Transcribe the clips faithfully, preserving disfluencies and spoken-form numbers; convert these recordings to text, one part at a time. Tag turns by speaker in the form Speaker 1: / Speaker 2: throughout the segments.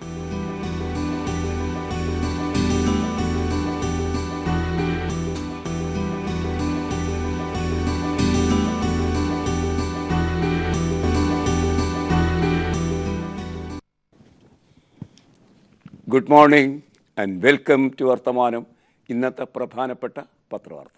Speaker 1: Good morning and welcome to Varthamanam. ഇന്നത്തെ പ്രധാനപ്പെട്ട പത്രവാർത്ത.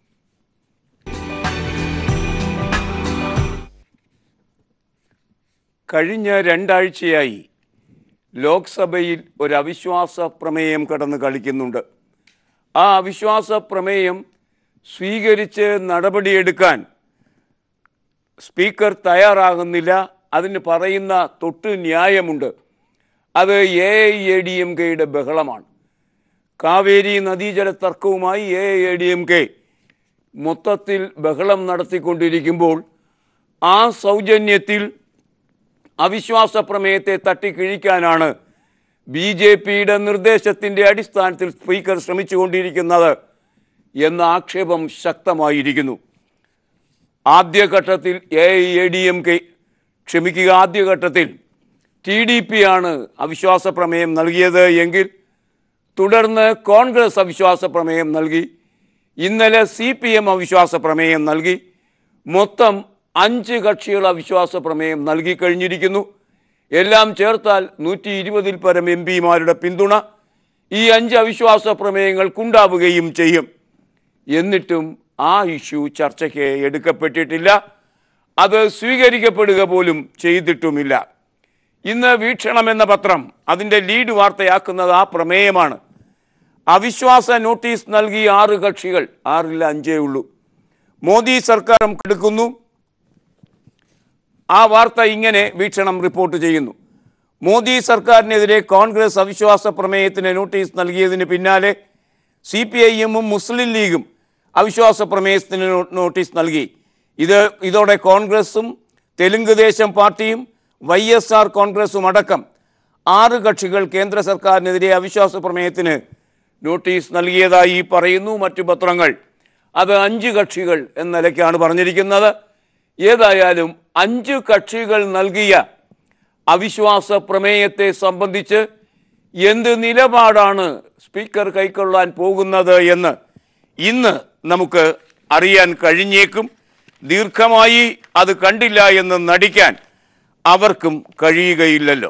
Speaker 1: കഴിഞ്ഞ രണ്ടാഴ്ചയായി ലോക്സഭയിൽ ഒരു അവിശ്വാസ പ്രമേയം കടന്നു കളിക്കുന്നുണ്ട്. ആ അവിശ്വാസ പ്രമേയം സ്വീകരിച്ച് നടപടിയെടുക്കാൻ സ്പീക്കർ തയ്യാറാകുന്നില്ല. അതിന് പറയുന്ന തൊട്ട് ന്യായമുണ്ട്. അത് A I A D M കെയുടെ ബഹളമാണ്. കാവേരി നദീജല തർക്കവുമായി A I A D M K മൊത്തത്തിൽ ബഹളം നടത്തിക്കൊണ്ടിരിക്കുമ്പോൾ ആ സൗജന്യത്തിൽ അവിശ്വാസ പ്രമേയത്തെ തട്ടിക്കിഴിക്കാനാണ് ബി ജെ പിയുടെ നിർദ്ദേശത്തിൻ്റെ അടിസ്ഥാനത്തിൽ സ്പീക്കർ ശ്രമിച്ചുകൊണ്ടിരിക്കുന്നത് എന്ന ആക്ഷേപം ശക്തമായിരിക്കുന്നു. ആദ്യഘട്ടത്തിൽ A I A D M K ക്ഷമിക്കുക ആദ്യഘട്ടത്തിൽ ടി ഡി പി ആണ് അവിശ്വാസ പ്രമേയം നൽകിയത് എങ്കിൽ തുടർന്ന് കോൺഗ്രസ് അവിശ്വാസ പ്രമേയം നൽകി. ഇന്നലെ സി പി എം അവിശ്വാസ പ്രമേയം നൽകി. മൊത്തം അഞ്ച് കക്ഷികൾ അവിശ്വാസ പ്രമേയം നൽകി കഴിഞ്ഞിരിക്കുന്നു. എല്ലാം ചേർത്താൽ നൂറ്റി ഇരുപതിൽ പരം എം പിമാരുടെ പിന്തുണ ഈ അഞ്ച് അവിശ്വാസ പ്രമേയങ്ങൾക്കുണ്ടാവുകയും ചെയ്യും. എന്നിട്ടും ആ ഇഷ്യൂ ചർച്ചയ്ക്ക് എടുക്കപ്പെട്ടിട്ടില്ല. അത് സ്വീകരിക്കപ്പെടുക പോലും ചെയ്തിട്ടുമില്ല. ഇന്ന് വീക്ഷണം എന്ന പത്രം അതിൻ്റെ ലീഡ് വാർത്തയാക്കുന്നത് ആ പ്രമേയമാണ്. അവിശ്വാസ നോട്ടീസ് നൽകി ആറ് കക്ഷികൾ, ആറിൽ അഞ്ചേ ഉള്ളൂ. മോദി സർക്കാർ എടുക്കുന്നു. ആ വാർത്ത ഇങ്ങനെ വീക്ഷണം റിപ്പോർട്ട് ചെയ്യുന്നു. മോദി സർക്കാരിനെതിരെ കോൺഗ്രസ് അവിശ്വാസ പ്രമേയത്തിന് നോട്ടീസ് നൽകിയതിന് പിന്നാലെ സി പി ഐ എമ്മും മുസ്ലിം ലീഗും അവിശ്വാസ പ്രമേയത്തിന് നോട്ടീസ് നൽകി. ഇത് ഇതോടെ കോൺഗ്രസും തെലുങ്ക് ദേശം പാർട്ടിയും വൈ എസ് ആർ കോൺഗ്രസും അടക്കം ആറ് കക്ഷികൾ കേന്ദ്ര സർക്കാരിനെതിരെ അവിശ്വാസ പ്രമേയത്തിന് നോട്ടീസ് നൽകിയതായി പറയുന്നു മറ്റു പത്രങ്ങൾ. അത് അഞ്ച് കക്ഷികൾ എന്ന നിലയ്ക്കാണ് പറഞ്ഞിരിക്കുന്നത്. ഏതായാലും അഞ്ച് കക്ഷികൾ നൽകിയ അവിശ്വാസ പ്രമേയത്തെ സംബന്ധിച്ച് എന്ത് നിലപാടാണ് സ്പീക്കർ കൈക്കൊള്ളാൻ പോകുന്നത് എന്ന് ഇന്ന് നമുക്ക് അറിയാൻ കഴിഞ്ഞേക്കും. ദീർഘമായി അത് കണ്ടില്ല എന്ന് നടിക്കാൻ അവർക്കും കഴിയുകയില്ലല്ലോ.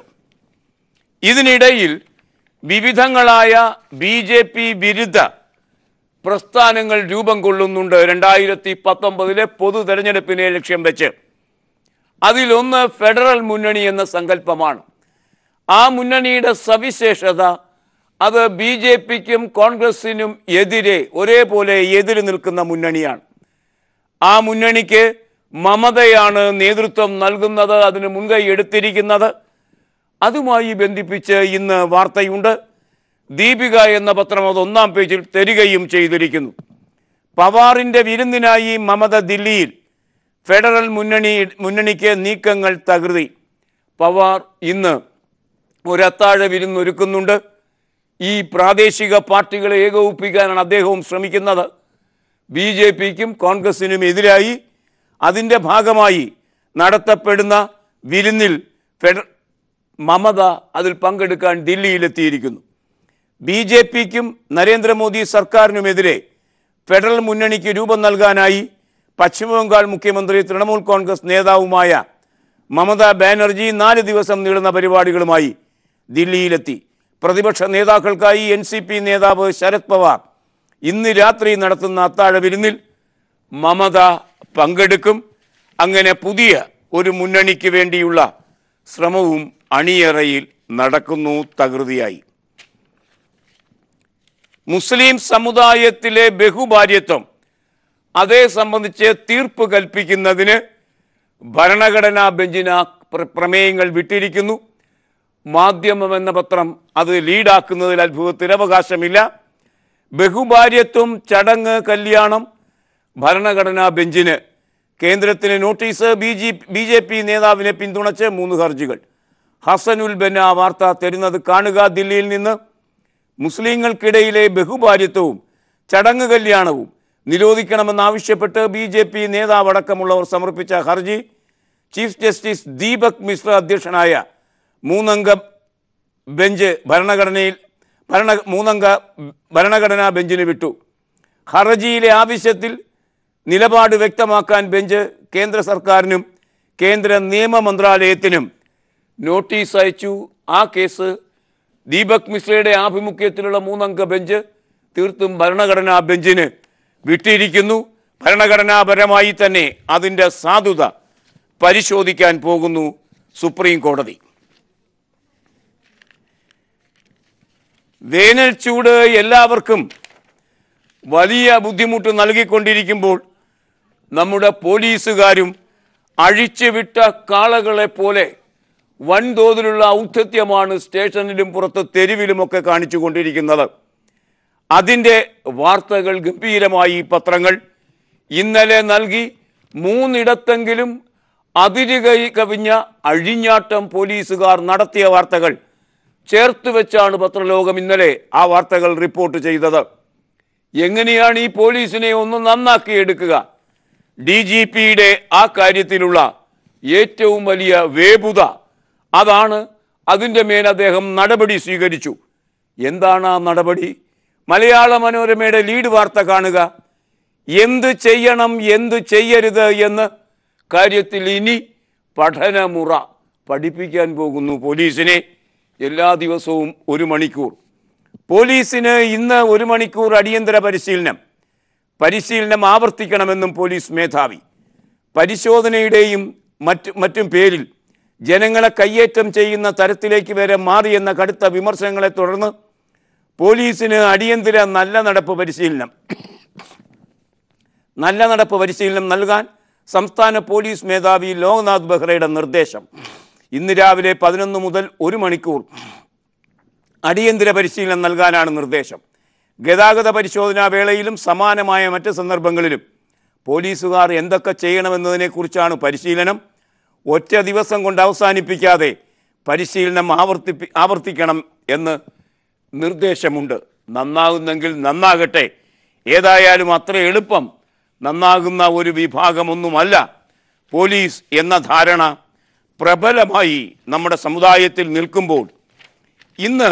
Speaker 1: ഇതിനിടയിൽ വിവിധങ്ങളായ ബി ജെ പി വിരുദ്ധ പ്രസ്ഥാനങ്ങൾ രൂപം കൊള്ളുന്നുണ്ട്. രണ്ടായിരത്തി പത്തൊമ്പതിലെ പൊതു തെരഞ്ഞെടുപ്പിനെ ലക്ഷ്യം വെച്ച് അതിലൊന്ന് ഫെഡറൽ മുന്നണി എന്ന സങ്കല്പമാണ്. ആ മുന്നണിയുടെ സവിശേഷത അത് ബി ജെ പിക്കും കോൺഗ്രസിനും എതിരെ ഒരേപോലെ എതിര് നിൽക്കുന്ന മുന്നണിയാണ്. ആ മുന്നണിക്ക് മമതയാണ് നേതൃത്വം നൽകുന്നത്, അതിന് മുൻകൈ എടുത്തിരിക്കുന്നത്. അതുമായി ബന്ധിപ്പിച്ച് ഇന്ന് വാർത്തയുണ്ട്. ദീപിക എന്ന പത്രം അത് ഒന്നാം പേജിൽ തരികയും ചെയ്തിരിക്കുന്നു. പവാറിൻ്റെ വിരുന്നിനായി മമത ദില്ലിയിൽ. ഫെഡറൽ മുന്നണി മുന്നണിക്ക് നീക്കങ്ങൾ തകൃതി. പവാർ ഇന്ന് ഒരത്താഴ വിരുന്നൊരുക്കുന്നുണ്ട്. ഈ പ്രാദേശിക പാർട്ടികളെ ഏകോപിപ്പിക്കാനാണ് അദ്ദേഹവും ശ്രമിക്കുന്നത്. ബി ജെ പിക്കും കോൺഗ്രസിനും എതിരായി അതിൻ്റെ ഭാഗമായി നടത്തപ്പെടുന്ന വിരുന്നിൽ ഫെഡ മമത അതിൽ പങ്കെടുക്കാൻ ദില്ലിയിലെത്തിയിരിക്കുന്നു. ബി ജെ പിക്കും നരേന്ദ്രമോദി സർക്കാരിനുമെതിരെ ഫെഡറൽ മുന്നണിക്ക് രൂപം നൽകാനായി പശ്ചിമബംഗാൾ മുഖ്യമന്ത്രി തൃണമൂൽ കോൺഗ്രസ് നേതാവുമായ മമതാ ബാനർജി നാല് ദിവസം നീളുന്ന പരിപാടികളുമായി ദില്ലിയിലെത്തി. പ്രതിപക്ഷ നേതാക്കൾക്കായി എൻ സി പി നേതാവ് ശരത് പവാർ ഇന്ന് രാത്രി നടത്തുന്ന അത്താഴ വിരുന്നിൽ മമത പങ്കെടുക്കും. അങ്ങനെ പുതിയ ഒരു മുന്നണിക്ക് വേണ്ടിയുള്ള ശ്രമവും അണിയറയിൽ നടക്കുന്നു തകൃതിയായി. മുസ്ലിം സമുദായത്തിലെ ബഹുഭാര്യത്വം അതേ സംബന്ധിച്ച് തീർപ്പ് കൽപ്പിക്കുന്നതിന് ഭരണഘടനാ ബെഞ്ചിന് പ്രമേയങ്ങൾ വിട്ടിരിക്കുന്നു. മാധ്യമം എന്ന പത്രം അത് ലീഡാക്കുന്നതിൽ അത്ഭുതത്തിന് അവകാശമില്ല. ബഹുഭാര്യത്വം, ചടങ്ങ്, കല്യാണം, ഭരണഘടനാ ബെഞ്ചിന്. കേന്ദ്രത്തിന് notice. B J B J P നേതാവിനെ പിന്തുണച്ച് മൂന്ന് ഹർജികൾ. ഹസനുൽ ബന്ന വാർത്ത തരുന്നത് കാണുക. ദില്ലിയിൽ നിന്ന് മുസ്ലിങ്ങൾക്കിടയിലെ ബഹുഭാര്യത്വവും ചടങ്ങ് കല്യാണവും നിരോധിക്കണമെന്നാവശ്യപ്പെട്ട് ബി ജെ പി നേതാവടക്കമുള്ളവർ സമർപ്പിച്ച ഹർജി ചീഫ് ജസ്റ്റിസ് ദീപക് മിശ്ര അധ്യക്ഷനായ മൂന്നംഗ ബെഞ്ച് ഭരണഘടനയിൽ ഭരണ മൂന്നംഗ ഭരണഘടനാ ബെഞ്ചിന് വിട്ടു. ഹർജിയിലെ ആവശ്യത്തിൽ നിലപാട് വ്യക്തമാക്കാൻ ബെഞ്ച് കേന്ദ്ര സർക്കാരിനും കേന്ദ്ര നിയമ മന്ത്രാലയത്തിനും നോട്ടീസ് അയച്ചു. ആ കേസ് ദീപക് മിശ്രയുടെ ആഭിമുഖ്യത്തിലുള്ള മൂന്നംഗ ബെഞ്ച് തീർത്തും ഭരണഘടനാ ബെഞ്ചിന് വിട്ടിരിക്കുന്നു. ഭരണഘടനാപരമായി തന്നെ അതിൻ്റെ സാധുത പരിശോധിക്കാൻ പോകുന്നു സുപ്രീം കോടതി. വേനൽ ചൂട് എല്ലാവർക്കും വലിയ ബുദ്ധിമുട്ട് നൽകിക്കൊണ്ടിരിക്കുമ്പോൾ നമ്മുടെ പോലീസുകാരും അഴിച്ചുവിട്ട കാളകളെ പോലെ വൻതോതിലുള്ള ഔദ്ധത്യമാണ് സ്റ്റേഷനിലും പുറത്ത് തെരുവിലുമൊക്കെ കാണിച്ചു കൊണ്ടിരിക്കുന്നത്. അതിൻ്റെ വാർത്തകൾ ഗംഭീരമായി പത്രങ്ങൾ ഇന്നലെ നൽകി. മൂന്നിടത്തെങ്കിലും അതിരുകൈ കവിഞ്ഞ അഴിഞ്ഞാട്ടം പോലീസുകാർ നടത്തിയ വാർത്തകൾ ചേർത്ത് വെച്ചാണ് പത്രലോകം ഇന്നലെ ആ വാർത്തകൾ റിപ്പോർട്ട് ചെയ്തത്. എങ്ങനെയാണ് ഈ പോലീസിനെ ഒന്ന് നന്നാക്കിയെടുക്കുക? ഡി ജി പിയുടെ ആ കാര്യത്തിലുള്ള ഏറ്റവും വലിയ വേപുത അതാണ്. അതിൻ്റെ മേൽ അദ്ദേഹം നടപടി സ്വീകരിച്ചു. എന്താണ് ആ നടപടി? മലയാള മനോരമയുടെ ലീഡ് വാർത്ത കാണുക. എന്ത് ചെയ്യണം എന്ത് ചെയ്യരുത് എന്ന കാര്യത്തിൽ ഇനി പഠനമുറ പഠിപ്പിക്കാൻ പോകുന്നു പോലീസിനെ. എല്ലാ ദിവസവും ഒരു മണിക്കൂർ. പോലീസിന് ഇന്ന് ഒരു മണിക്കൂർ അടിയന്തര പരിശീലനം പരിശീലനം ആവർത്തിക്കണമെന്നും പോലീസ് മേധാവി. പരിശോധനയുടെയും മറ്റ് മറ്റും പേരിൽ ജനങ്ങളെ കയ്യേറ്റം ചെയ്യുന്ന തരത്തിലേക്ക് വരെ മാറിയെന്ന കടുത്ത വിമർശനങ്ങളെ തുടർന്ന് പോലീസിന് അടിയന്തര നല്ല നടപ്പ് പരിശീലനം നല്ല നടപ്പ് പരിശീലനം നൽകാൻ സംസ്ഥാന പോലീസ് മേധാവി ലോക്നാഥ് ബെഹ്റയുടെ നിർദ്ദേശം. ഇന്ന് രാവിലെ പതിനൊന്ന് മുതൽ ഒരു മണിക്കൂർ അടിയന്തര പരിശീലനം നൽകാനാണ് നിർദ്ദേശം. ഗതാഗത പരിശോധനാ വേളയിലും സമാനമായ മറ്റ് സന്ദർഭങ്ങളിലും പോലീസുകാർ എന്തൊക്കെ ചെയ്യണമെന്നതിനെക്കുറിച്ചാണ് പരിശീലനം. ഒറ്റ ദിവസം കൊണ്ട് അവസാനിപ്പിക്കാതെ പരിശീലനം ആവർത്തിപ്പി ആവർത്തിക്കണം എന്ന് നിർദ്ദേശമുണ്ട്. നന്നാകുന്നെങ്കിൽ നന്നാകട്ടെ. ഏതായാലും അത്ര എളുപ്പം നന്നാകുന്ന ഒരു വിഭാഗമൊന്നുമല്ല പോലീസ് എന്ന ധാരണ പ്രബലമായി നമ്മുടെ സമുദായത്തിൽ നിൽക്കുമ്പോൾ ഇന്ന്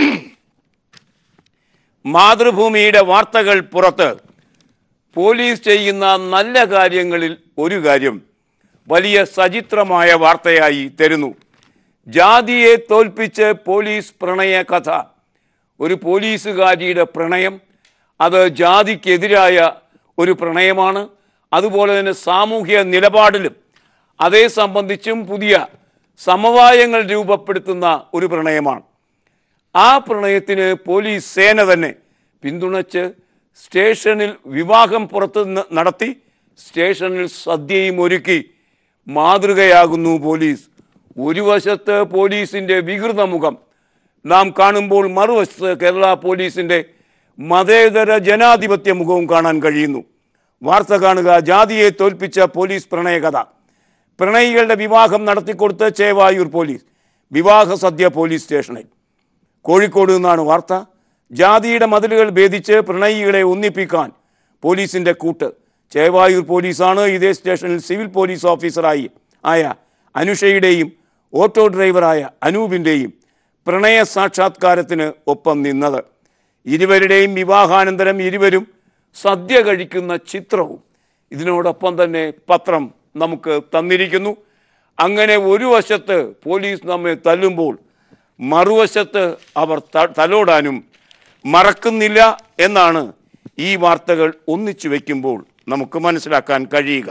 Speaker 1: മാതൃഭൂമിയുടെ വാർത്തകൾ പുറത്ത് പോലീസ് ചെയ്യുന്ന നല്ല കാര്യങ്ങളിൽ ഒരു കാര്യം വലിയ സചിത്രമായ വാർത്തയായി തരുന്നു. ജാതിയെ തോൽപ്പിച്ച് പോലീസ് പ്രണയ കഥ. ഒരു പോലീസുകാരിയുടെ പ്രണയം അത് ജാതിക്കെതിരായ ഒരു പ്രണയമാണ്. അതുപോലെ തന്നെ സാമൂഹ്യ നിലപാടിലും അതേ സംബന്ധിച്ചും പുതിയ സമവായങ്ങൾ രൂപപ്പെടുത്തുന്ന ഒരു പ്രണയമാണ്. ആ പ്രണയത്തിന് പോലീസ് സേന തന്നെ പിന്തുണച്ച് സ്റ്റേഷനിൽ വിവാഹം പുറത്ത് നടത്തി സ്റ്റേഷനിൽ സദ്യയും ഒരുക്കി മാതൃകയാകുന്നു പോലീസ്. ഒരു വശത്ത് പോലീസിൻ്റെ വികൃത മുഖം നാം കാണുമ്പോൾ മറുവശത്ത് കേരള പോലീസിൻ്റെ മതേതര ജനാധിപത്യ മുഖവും കാണാൻ കഴിയുന്നു. വാർത്ത കാണുക. ജാതിയെ തോൽപ്പിച്ച പോലീസ് പ്രണയകഥ. പ്രണയികളുടെ വിവാഹം നടത്തിക്കൊടുത്ത് ചേവായൂർ പോലീസ്. വിവാഹ സദ്യ പോലീസ് സ്റ്റേഷനിൽ. കോഴിക്കോട് നിന്നാണ് വാർത്ത. ജാതിയുടെ മതിലുകൾ ഭേദിച്ച് പ്രണയികളെ ഒന്നിപ്പിക്കാൻ പോലീസിൻ്റെ കൂട്ട്. ചേവായൂർ പോലീസാണ് ഇതേ സ്റ്റേഷനിൽ സിവിൽ പോലീസ് ഓഫീസറായി ആയ അനുഷയുടെയും ഓട്ടോ ഡ്രൈവറായ അനൂപിൻ്റെയും പ്രണയ സാക്ഷാത്കാരത്തിന് ഒപ്പം നിന്നത്. ഇരുവരുടെയും വിവാഹാനന്തരം ഇരുവരും സദ്യ കഴിക്കുന്ന ചിത്രവും ഇതിനോടൊപ്പം തന്നെ പത്രം നമുക്ക് തന്നിരിക്കുന്നു. അങ്ങനെ ഒരു വശത്ത് പോലീസ് നമ്മെ തല്ലുമ്പോൾ മറുവശത്ത് അവർ തലോടാനും മറക്കുന്നില്ല എന്നാണ് ഈ വാർത്തകൾ ഒന്നിച്ചു വയ്ക്കുമ്പോൾ നമുക്ക് മനസ്സിലാക്കാൻ കഴിയുക.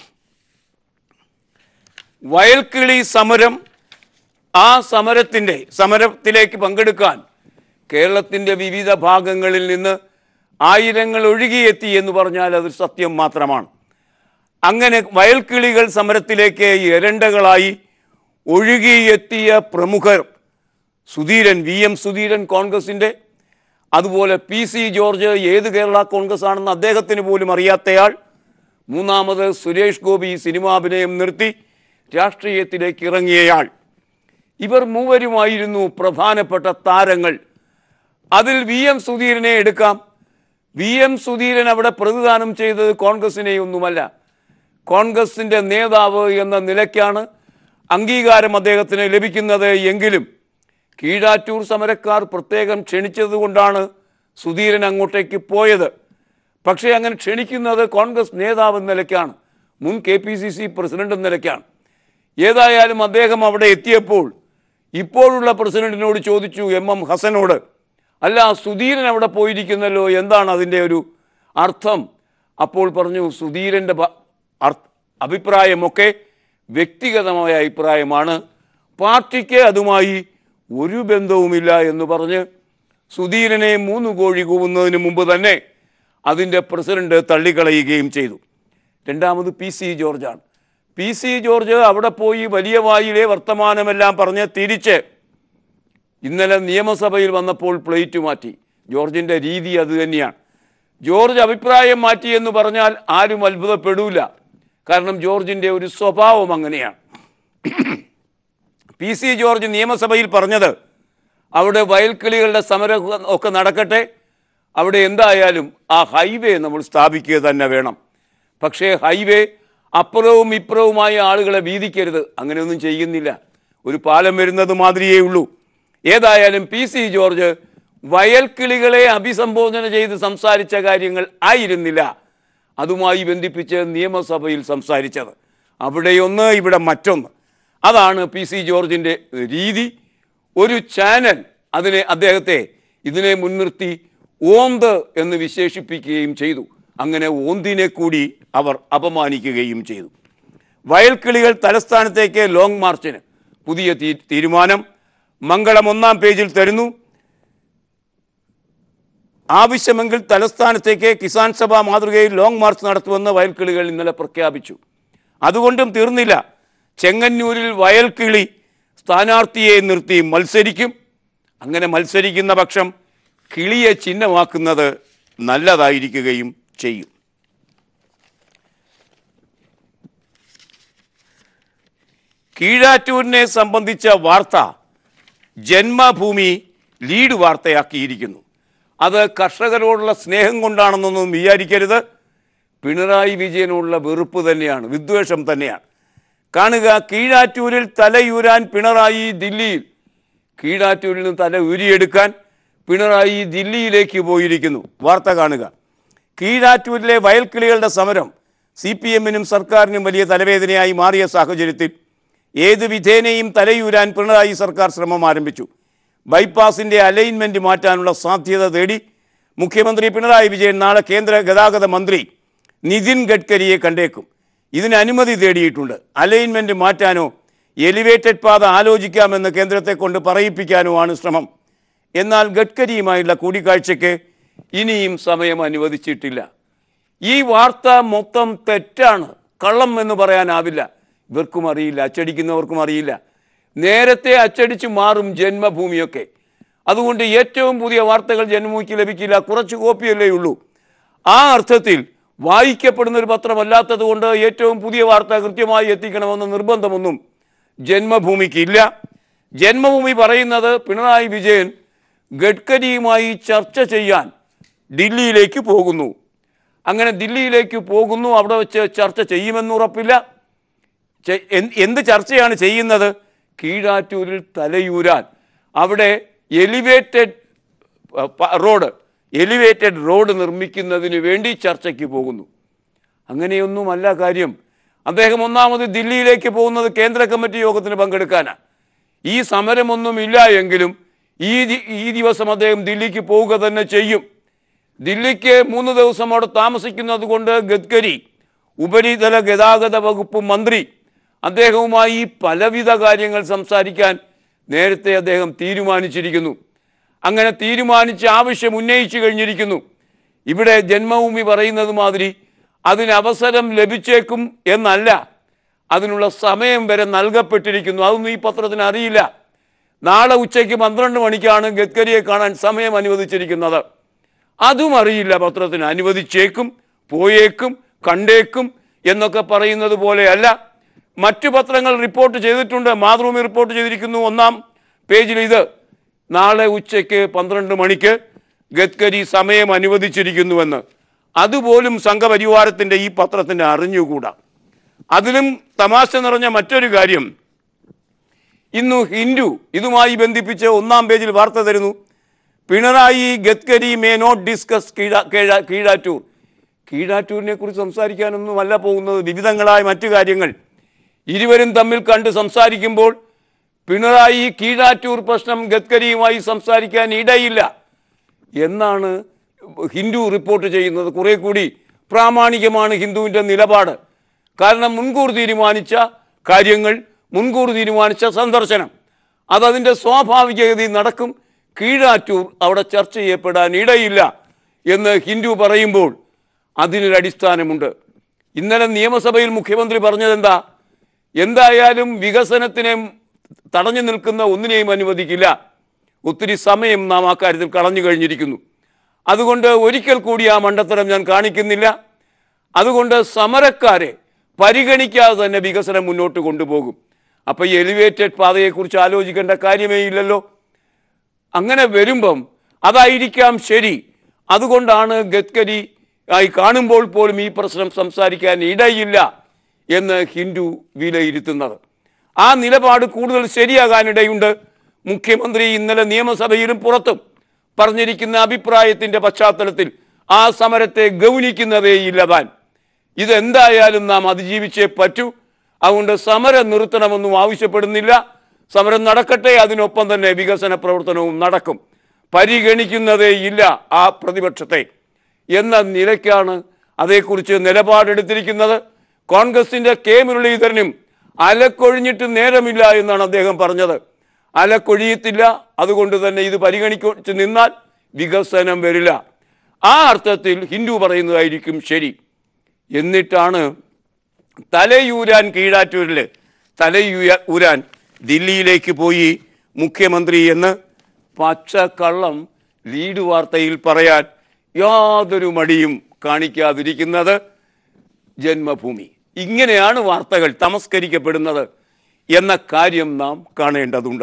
Speaker 1: വയൽക്കിളി സമരം. ആ സമരത്തിൻ്റെ സമരത്തിലേക്ക് പങ്കെടുക്കാൻ കേരളത്തിൻ്റെ വിവിധ ഭാഗങ്ങളിൽ നിന്ന് ആയിരങ്ങൾ ഒഴുകിയെത്തി എന്ന് പറഞ്ഞാൽ അത് സത്യം മാത്രമാണ്. അങ്ങനെ വയൽക്കിളികൾ സമരത്തിലേക്ക് എരണ്ടകളായി ഒഴുകിയെത്തിയ പ്രമുഖർ സുധീരൻ, വി എം സുധീരൻ കോൺഗ്രസിൻ്റെ, അതുപോലെ പി സി ജോർജ് ഏത് കേരള കോൺഗ്രസ് ആണെന്ന് അദ്ദേഹത്തിന് പോലും അറിയാത്തയാൾ, മൂന്നാമത് സുരേഷ് ഗോപി സിനിമാഭിനയം നിർത്തി രാഷ്ട്രീയത്തിലേക്ക് ഇറങ്ങിയയാൾ. ഇവർ മൂവരുമായിരുന്നു പ്രധാനപ്പെട്ട താരങ്ങൾ. അതിൽ വി എം സുധീരനെ എടുക്കാം. വി എം സുധീരൻ അവിടെ പ്രതിദാനം ചെയ്തത് കോൺഗ്രസിനെയൊന്നുമല്ല, കോൺഗ്രസിൻ്റെ നേതാവ് എന്ന നിലയ്ക്കാണ് അംഗീകാരം അദ്ദേഹത്തിന് ലഭിക്കുന്നത്. എങ്കിലും കീഴാറ്റൂർ സമരക്കാർ പ്രത്യേകം ക്ഷണിച്ചതുകൊണ്ടാണ് സുധീരൻ അങ്ങോട്ടേക്ക് പോയത്. പക്ഷേ അങ്ങനെ ക്ഷണിക്കുന്നത് കോൺഗ്രസ് നേതാവ് എന്ന നിലയ്ക്കാണ്, മുൻ K P C C president എന്ന നിലയ്ക്കാണ്. ഏതായാലും അദ്ദേഹം അവിടെ എത്തിയപ്പോൾ ഇപ്പോഴുള്ള പ്രസിഡന്റിനോട് ചോദിച്ചു, എം എം ഹസനോട്, അല്ല സുധീരൻ അവിടെ പോയിരിക്കുന്നല്ലോ, എന്താണ് അതിൻ്റെ ഒരു അർത്ഥം? അപ്പോൾ പറഞ്ഞു, സുധീരൻ്റെ അഭിപ്രായമൊക്കെ വ്യക്തിഗതമായ അഭിപ്രായമാണ്, പാർട്ടിക്ക് അതുമായി ഒരു ബന്ധവുമില്ല എന്ന് പറഞ്ഞ് സുധീരനെ മൂന്ന് കോഴി കൂവുന്നതിന് മുമ്പ് തന്നെ അതിൻ്റെ പ്രസിഡന്റ് തള്ളിക്കളയുകയും ചെയ്തു. രണ്ടാമത് പി സി ജോർജാണ്. പി സി ജോർജ് അവിടെ പോയി വലിയ വായിലെ വർത്തമാനമെല്ലാം പറഞ്ഞ് തിരിച്ച് ഇന്നലെ നിയമസഭയിൽ വന്നപ്പോൾ പ്ലേറ്റ് മാറ്റി. ജോർജിൻ്റെ രീതി അത് തന്നെയാണ്. ജോർജ് അഭിപ്രായം മാറ്റി എന്ന് പറഞ്ഞാൽ ആരും അത്ഭുതപ്പെടൂല, കാരണം ജോർജിൻ്റെ ഒരു സ്വഭാവം അങ്ങനെയാണ്. പി സി ജോർജ് നിയമസഭയിൽ പറഞ്ഞത്, അവിടെ വയൽക്കിളികളുടെ സമരം ഒക്കെ നടക്കട്ടെ, അവിടെ എന്തായാലും ആ ഹൈവേ നമ്മൾ സ്ഥാപിക്കുക തന്നെ വേണം. പക്ഷേ ഹൈവേ അപ്പുറവും ഇപ്പുറവുമായ ആളുകളെ വീതിക്കരുത്, അങ്ങനെയൊന്നും ചെയ്യുന്നില്ല. ഒരു പാലം വരുന്നത് മാതിരിയേ ഉള്ളൂ. ഏതായാലും പി സി ജോർജ് വയൽക്കിളികളെ അഭിസംബോധന ചെയ്ത് സംസാരിച്ച കാര്യങ്ങൾ ആയിരുന്നില്ല അതുമായി ബന്ധിപ്പിച്ച് നിയമസഭയിൽ സംസാരിച്ചത്. അവിടെയൊന്ന് ഇവിടെ മറ്റൊന്ന്. അതാണ് പി സി ജോർജിൻ്റെ രീതി. ഒരു ചാനൽ അതിനെ അദ്ദേഹത്തെ ഇതിനെ മുൻനിർത്തി ഓന്ത് എന്ന് വിശേഷിപ്പിക്കുകയും ചെയ്തു. അങ്ങനെ ഓന്തിനെ കൂടി അവർ അപമാനിക്കുകയും ചെയ്തു. വയൽക്കിളികൾ തലസ്ഥാനത്തേക്ക് ലോങ് മാർച്ചിന് പുതിയ തീരുമാനം മംഗളം ഒന്നാം പേജിൽ തരുന്നു. ആവശ്യമെങ്കിൽ തലസ്ഥാനത്തേക്ക് കിസാൻ സഭ മാതൃകയിൽ ലോങ് മാർച്ച് നടത്തുമെന്ന് വയൽക്കിളികൾ ഇന്നലെ പ്രഖ്യാപിച്ചു. അതുകൊണ്ടും തീർന്നില്ല. ചെങ്ങന്നൂരിൽ വയൽക്കിളി സ്ഥാനാർത്ഥിയെ നിർത്തി മത്സരിക്കും. അങ്ങനെ മത്സരിക്കുന്ന പക്ഷം കിളിയെ ചിഹ്നമാക്കുന്നത് നല്ലതായിരിക്കുകയും ചെയ്യും. കീഴാറ്റൂരിനെ സംബന്ധിച്ച വാർത്ത ജന്മഭൂമി ലീഡ് വാർത്തയാക്കിയിരിക്കുന്നു. അത് കർഷകരോടുള്ള സ്നേഹം കൊണ്ടാണെന്നൊന്നും വിചാരിക്കരുത്. പിണറായി വിജയനോടുള്ള വെറുപ്പ് തന്നെയാണ്, വിദ്വേഷം തന്നെയാണ്. കാണുക, കീഴാറ്റൂരിൽ തലയൂരാൻ പിണറായി ദില്ലിയിൽ. കീഴാറ്റൂരിൽ നിന്ന് തല ഊരിയെടുക്കാൻ പിണറായി ദില്ലിയിലേക്ക് പോയിരിക്കുന്നു. വാർത്ത കാണുക. കീഴാറ്റൂരിലെ വയൽക്കിളികളുടെ സമരം സി പി എമ്മിനും സർക്കാരിനും വലിയ തലവേദനയായി മാറിയ സാഹചര്യത്തിൽ ഏത് വിധേനയും തലയൂരാൻ പിണറായി സർക്കാർ ശ്രമം ആരംഭിച്ചു. ബൈപ്പാസിൻ്റെ അലൈൻമെൻറ്റ് മാറ്റാനുള്ള സാധ്യത തേടി മുഖ്യമന്ത്രി പിണറായി വിജയൻ നാളെ കേന്ദ്ര ഗതാഗത മന്ത്രി നിതിൻ ഗഡ്കരിയെ കണ്ടേക്കും. ഇതിന് അനുമതി തേടിയിട്ടുണ്ട്. അലൈൻമെൻറ്റ് മാറ്റാനോ എലിവേറ്റഡ് പാത ആലോചിക്കാമെന്ന് കേന്ദ്രത്തെ കൊണ്ട് പറയിപ്പിക്കാനോ ആണ് ശ്രമം. എന്നാൽ ഗഡ്കരിയുമായുള്ള കൂടിക്കാഴ്ചയ്ക്ക് ഇനിയും സമയം അനുവദിച്ചിട്ടില്ല. ഈ വാർത്ത മൊത്തം തെറ്റാണ്, കള്ളം എന്ന് പറയാനാവില്ല. ഇവർക്കും അറിയില്ല, അച്ചടിക്കുന്നവർക്കും അറിയില്ല. നേരത്തെ അച്ചടിച്ച് മാറും ജന്മഭൂമിയൊക്കെ. അതുകൊണ്ട് ഏറ്റവും പുതിയ വാർത്തകൾ ജന്മഭൂമിക്ക് ലഭിക്കില്ല, കുറച്ച് കോപ്പിയല്ലേ ഉള്ളൂ. ആ അർത്ഥത്തിൽ വായിക്കപ്പെടുന്ന ഒരു പത്രമല്ലാത്തത് കൊണ്ട് ഏറ്റവും പുതിയ വാർത്ത കൃത്യമായി എത്തിക്കണമെന്ന് നിർബന്ധമൊന്നും ജന്മഭൂമിക്കില്ല. ജന്മഭൂമി പറയുന്നത് പിണറായി വിജയൻ ഗഡ്കരിയുമായി ചർച്ച ചെയ്യാൻ ദില്ലിയിലേക്ക് പോകുന്നു. അങ്ങനെ ദില്ലിയിലേക്ക് പോകുന്നു. അവിടെ വെച്ച് ചർച്ച ചെയ്യുമെന്ന് ഉറപ്പില്ല. എന്ത് ചർച്ചയാണ് ചെയ്യുന്നത്? കീഴാറ്റൂരിൽ തലയൂരാൻ അവിടെ എലിവേറ്റഡ് റോഡ് എലിവേറ്റഡ് റോഡ് നിർമ്മിക്കുന്നതിന് വേണ്ടി ചർച്ചയ്ക്ക് പോകുന്നു. അങ്ങനെയൊന്നുമല്ല കാര്യം. അദ്ദേഹം ഒന്നാമത് ദില്ലിയിലേക്ക് പോകുന്നത് കേന്ദ്ര കമ്മിറ്റി യോഗത്തിന് പങ്കെടുക്കാനാണ്. ഈ സമരമൊന്നുമില്ല എങ്കിലും ഈ ഈ ദിവസം അദ്ദേഹം ദില്ലിക്ക് പോവുക തന്നെ ചെയ്യും. ദില്ലിക്ക് മൂന്ന് ദിവസം അവിടെ താമസിക്കുന്നത് കൊണ്ട് ഗഡ്കരി ഉപരിതല ഗതാഗത വകുപ്പ് മന്ത്രി അദ്ദേഹവുമായി പലവിധ കാര്യങ്ങൾ സംസാരിക്കാൻ നേരത്തെ അദ്ദേഹം തീരുമാനിച്ചിരിക്കുന്നു. അങ്ങനെ തീരുമാനിച്ച് ആവശ്യം ഉന്നയിച്ചു കഴിഞ്ഞിരിക്കുന്നു. ഇവിടെ ജന്മഭൂമി പറയുന്നത് മാതിരി അതിന് അവസരം ലഭിച്ചേക്കും എന്നല്ല, അതിനുള്ള സമയം വരെ നൽകപ്പെട്ടിരിക്കുന്നു. അതൊന്നും ഈ പത്രത്തിന് അറിയില്ല. നാളെ ഉച്ചയ്ക്ക് പന്ത്രണ്ട് മണിക്കാണ് ഗഡ്കരിയെ കാണാൻ സമയം അനുവദിച്ചിരിക്കുന്നത്. അതും അറിയില്ല പത്രത്തിന്. അനുവദിച്ചേക്കും, പോയേക്കും, കണ്ടേക്കും എന്നൊക്കെ പറയുന്നത് പോലെയല്ല. മറ്റു പത്രങ്ങൾ റിപ്പോർട്ട് ചെയ്തിട്ടുണ്ട്. മാതൃഭൂമി റിപ്പോർട്ട് ചെയ്തിരിക്കുന്നു ഒന്നാം പേജിൽ ഇത് നാളെ ഉച്ചയ്ക്ക് പന്ത്രണ്ട് മണിക്ക് ഗഡ്കരി സമയം അനുവദിച്ചിരിക്കുന്നുവെന്ന്. അതുപോലും സംഘപരിവാരത്തിൻ്റെ ഈ പത്രത്തിന് അറിഞ്ഞുകൂടാ. അതിലും തമാശ നിറഞ്ഞ മറ്റൊരു കാര്യം, ഇന്നു ഹിന്ദു ഇതുമായി ബന്ധിപ്പിച്ച് ഒന്നാം പേജിൽ വാർത്ത തരുന്നു. Pinarayi Gadkari may not discuss Keezhattur. കീഴാറ്റൂരിനെ കുറിച്ച് സംസാരിക്കാനൊന്നുമല്ല പോകുന്നത്, വിവിധങ്ങളായ മറ്റു കാര്യങ്ങൾ. ഇരുവരും തമ്മിൽ കണ്ട് സംസാരിക്കുമ്പോൾ പിണറായി കീഴാറ്റൂർ പ്രശ്നം ഗഡ്കരിയുമായി സംസാരിക്കാൻ ഇടയില്ല എന്നാണ് ഹിന്ദു റിപ്പോർട്ട് ചെയ്യുന്നത്. കുറെ കൂടി പ്രാമാണികമാണ് ഹിന്ദുവിൻ്റെ നിലപാട്. കാരണം മുൻകൂർ തീരുമാനിച്ച കാര്യങ്ങൾ, മുൻകൂർ തീരുമാനിച്ച സന്ദർശനം, അതതിൻ്റെ സ്വാഭാവികഗതി നടക്കും. കീഴാറ്റൂർ അവിടെ ചർച്ച ചെയ്യപ്പെടാൻ ഇടയില്ല എന്ന് ഹിന്ദു പറയുമ്പോൾ അതിനൊരടിസ്ഥാനമുണ്ട്. ഇന്നലെ നിയമസഭയിൽ മുഖ്യമന്ത്രി പറഞ്ഞതെന്താ? എന്തായാലും വികസനത്തിനെ തടഞ്ഞു നിൽക്കുന്ന ഒന്നിനെയും അനുവദിക്കില്ല. ഒത്തിരി സമയം നാം ആ കാര്യത്തിൽ കളഞ്ഞു കഴിഞ്ഞിരിക്കുന്നു. അതുകൊണ്ട് ഒരിക്കൽ കൂടി ആ മണ്ടത്തരം ഞാൻ കാണിക്കുന്നില്ല. അതുകൊണ്ട് സമരക്കാരെ പരിഗണിക്കാതെ തന്നെ വികസനം മുന്നോട്ട് കൊണ്ടുപോകും. അപ്പോൾ ഈ എലിവേറ്റഡ് പാതയെക്കുറിച്ച് ആലോചിക്കേണ്ട കാര്യമേ ഇല്ലല്ലോ. അങ്ങനെ വരുമ്പം അതായിരിക്കാം ശരി. അതുകൊണ്ടാണ് ഗഡ്കരി ആയി കാണുമ്പോൾ പോലും ഈ പ്രശ്നം സംസാരിക്കാൻ ഇടയില്ല എന്ന് ഹിന്ദു വിലയിരുത്തുന്നത്. ആ നിലപാട് കൂടുതൽ ശരിയാകാനിടയുണ്ട്. മുഖ്യമന്ത്രി ഇന്നലെ നിയമസഭയിലും പുറത്തും പറഞ്ഞിരിക്കുന്ന അഭിപ്രായത്തിൻ്റെ പശ്ചാത്തലത്തിൽ ആ സമരത്തെ ഗൗനിക്കുന്നതേയില്ല താൻ. ഇതെന്തായാലും നാം അതിജീവിച്ചേ പറ്റൂ. അതുകൊണ്ട് സമരം നിർത്തണമെന്നും ആവശ്യപ്പെടുന്നില്ല. സമരം നടക്കട്ടെ, അതിനൊപ്പം തന്നെ വികസന പ്രവർത്തനവും നടക്കും. പരിഗണിക്കുന്നതേയില്ല ആ പ്രതിപക്ഷത്തെ എന്ന നിലയ്ക്കാണ് അതേക്കുറിച്ച് നിലപാടെടുത്തിരിക്കുന്നത്. കോൺഗ്രസിൻ്റെ കെ മുരളീധരനും അലക്കൊഴിഞ്ഞിട്ട് നേരമില്ല എന്നാണ് അദ്ദേഹം പറഞ്ഞത്. അലക്കൊഴിയത്തില്ല, അതുകൊണ്ട് തന്നെ ഇത് പരിഗണിച്ചു നിന്നാൽ വികസനം വരില്ല. ആ അർത്ഥത്തിൽ ഹിന്ദു പറയുന്നതായിരിക്കും ശരി. എന്നിട്ടാണ് തലയൂരാൻ കീഴാറ്റൂരിൽ തലയൂരാൻ ദില്ലിയിലേക്ക് പോയി മുഖ്യമന്ത്രി എന്ന് പച്ചക്കള്ളം ലീഡ് വാർത്തയിൽ പറയാൻ യാതൊരു മടിയും കാണിക്കാതിരിക്കുന്നത് ജന്മഭൂമി. ഇങ്ങനെയാണ് വാർത്തകൾ തമസ്കരിക്കപ്പെടുന്നത് എന്ന കാര്യം നാം കാണേണ്ടതുണ്ട്.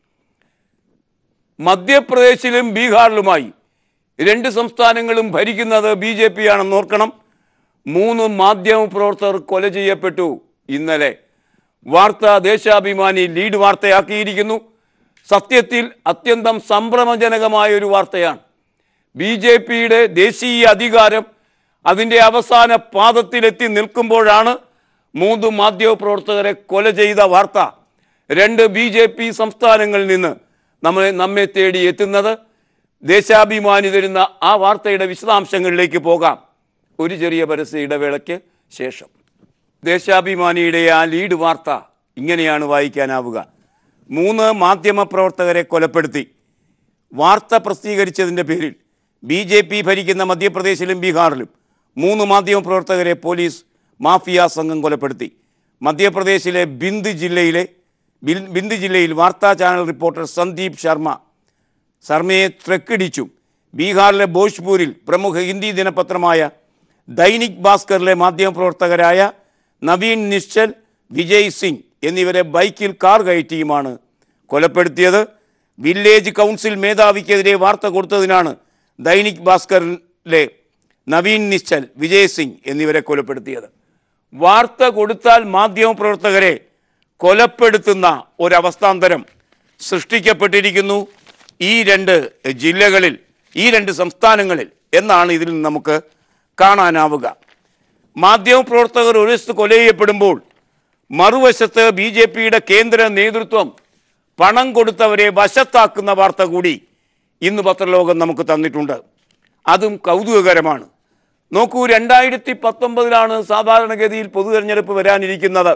Speaker 1: മധ്യപ്രദേശിലും ബീഹാറിലുമായി രണ്ട് സംസ്ഥാനങ്ങളും ഭരിക്കുന്നത് ബി ജെ പി ആണെന്ന് ഓർക്കണം. മൂന്ന് മാധ്യമപ്രവർത്തകർ കൊല ചെയ്യപ്പെട്ടു ഇന്നലെ. വാർത്ത ദേശാഭിമാനി ലീഡ് വാർത്തയാക്കിയിരിക്കുന്നു. സത്യത്തിൽ അത്യന്തം സംഭ്രമജനകമായ ഒരു വാർത്തയാണ്. ബി ജെ പിയുടെ ദേശീയ അധികാരം അതിൻ്റെ അവസാന പാദത്തിലെത്തി നിൽക്കുമ്പോഴാണ് മൂന്ന് മാധ്യമപ്രവർത്തകരെ കൊല ചെയ്ത വാർത്ത രണ്ട് ബി ജെ പി സംസ്ഥാനങ്ങളിൽ നിന്ന് നമ്മളെ നമ്മെ തേടി എത്തുന്നത്. ദേശാഭിമാനി തരുന്ന ആ വാർത്തയുടെ വിശദാംശങ്ങളിലേക്ക് പോകാം ഒരു ചെറിയ പരസ്യ ഇടവേളയ്ക്ക് ശേഷം. ദേശാഭിമാനിയുടെ ആ ലീഡ് വാർത്ത ഇങ്ങനെയാണ് വായിക്കാനാവുക. മൂന്ന് മാധ്യമപ്രവർത്തകരെ കൊലപ്പെടുത്തി. വാർത്ത പ്രസിദ്ധീകരിച്ചതിൻ്റെ പേരിൽ ബി ജെ പി ഭരിക്കുന്ന മധ്യപ്രദേശിലും ബീഹാറിലും മൂന്ന് മാധ്യമപ്രവർത്തകരെ പോലീസ് മാഫിയ സംഘം കൊലപ്പെടുത്തി. മധ്യപ്രദേശിലെ ബിന്ദ് ജില്ലയിലെ ബിന്ദ് ജില്ലയിൽ വാർത്താ ചാനൽ റിപ്പോർട്ടർ സന്ദീപ് ശർമ്മ ശർമ്മയെ ട്രക്കിടിച്ചു. ബീഹാറിലെ ഭോജ്പൂരിൽ പ്രമുഖ ഹിന്ദി ദിനപത്രമായ ദൈനിക് ഭാസ്കറിലെ മാധ്യമപ്രവർത്തകരായ നവീൻ നിശ്ചൽ, വിജയ് സിംഗ് എന്നിവരെ ബൈക്കിൽ കാർ കയറ്റിയുമാണ് കൊലപ്പെടുത്തിയത്. വില്ലേജ് കൗൺസിൽ മേധാവിക്കെതിരെ വാർത്ത കൊടുത്തതിനാണ് ദൈനിക് ഭാസ്കറിലെ നവീൻ നിശ്ചൽ, വിജയ് സിംഗ് എന്നിവരെ കൊലപ്പെടുത്തിയത്. വാർത്ത കൊടുത്താൽ മാധ്യമപ്രവർത്തകരെ കൊലപ്പെടുത്തുന്ന ഒരവസ്ഥാന്തരം സൃഷ്ടിക്കപ്പെട്ടിരിക്കുന്നു ഈ രണ്ട് ജില്ലകളിൽ, ഈ രണ്ട് സംസ്ഥാനങ്ങളിൽ എന്നാണ് ഇതിൽ നിന്ന് നമുക്ക് കാണാനാവുക. മാധ്യമപ്രവർത്തകർ ഒരു വശത്ത് കൊല ചെയ്യപ്പെടുമ്പോൾ മറുവശത്ത് ബി ജെ പിയുടെ കേന്ദ്ര നേതൃത്വം പണം കൊടുത്തവരെ വശത്താക്കുന്ന വാർത്ത കൂടി ഇന്ന് പത്രലോകം നമുക്ക് തന്നിട്ടുണ്ട്. അതും കൗതുകകരമാണ്. നോക്കൂ, രണ്ടായിരത്തി പത്തൊമ്പതിലാണ് സാധാരണഗതിയിൽ പൊതു തെരഞ്ഞെടുപ്പ് വരാനിരിക്കുന്നത്.